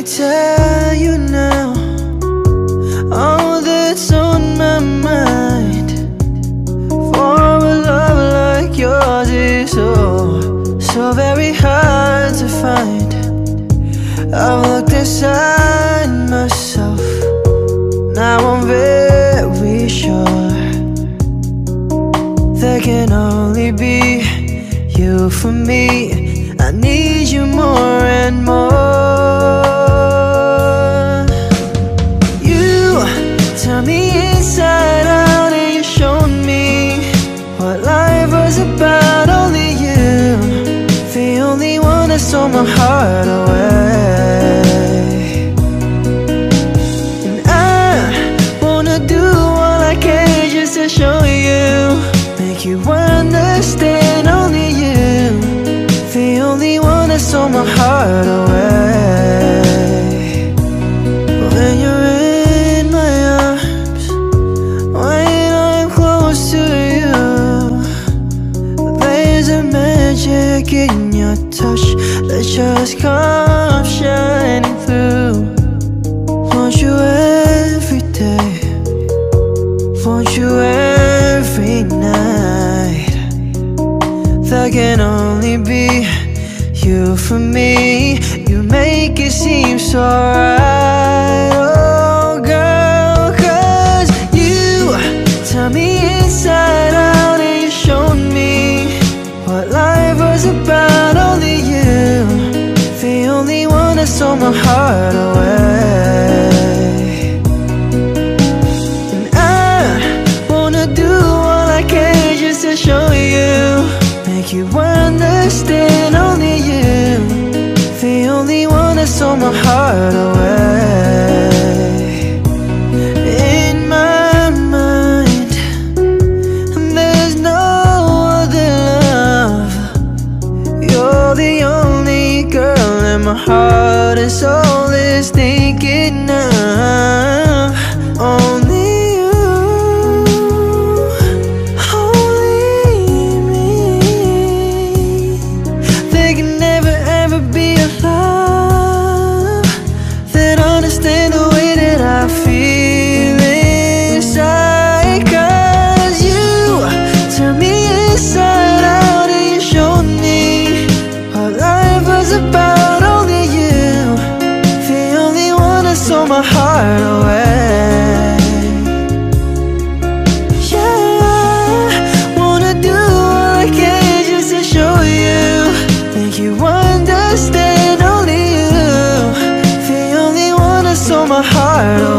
tell you now all that's on my mind. For a love like yours is so very hard to find. I've looked inside myself, now I'm very sure there can only be you for me. I need you more and more. You turn me inside out and you showed me what life was about. Only you, the only one that stole my heart away. And I wanna do all I can just to show you, make you understand. Only you, the only one that stole my heart away. When you're in my arms, when I'm close to you, there's a magic in your touch that just comes shining through. Want you every day, want you every night. There can only be you for me. You make it seem so right, oh girl, 'cause you turn me inside out and you showed me what life was about. Only you, the only one that stole my heart away. And I wanna do all I can just to show you, make you understand. Only you, the only one that stole my heart away. In my mind, there's no other love. You're the only girl and my heart and soul is thinking of. Only my heart away. Yeah, wanna do all I can just to show you, make you understand. Only you, the only one that stole my heart away.